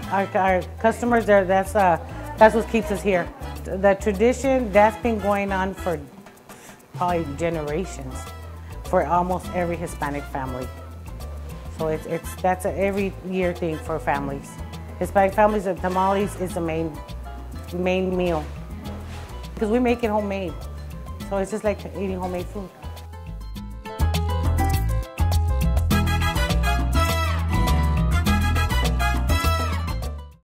our customers, that's what keeps us here. The tradition, that's been going on for probably generations for almost every Hispanic family. So that's a every year thing for families. Hispanic families, the tamales is the main meal because we make it homemade. So it's just like eating homemade food.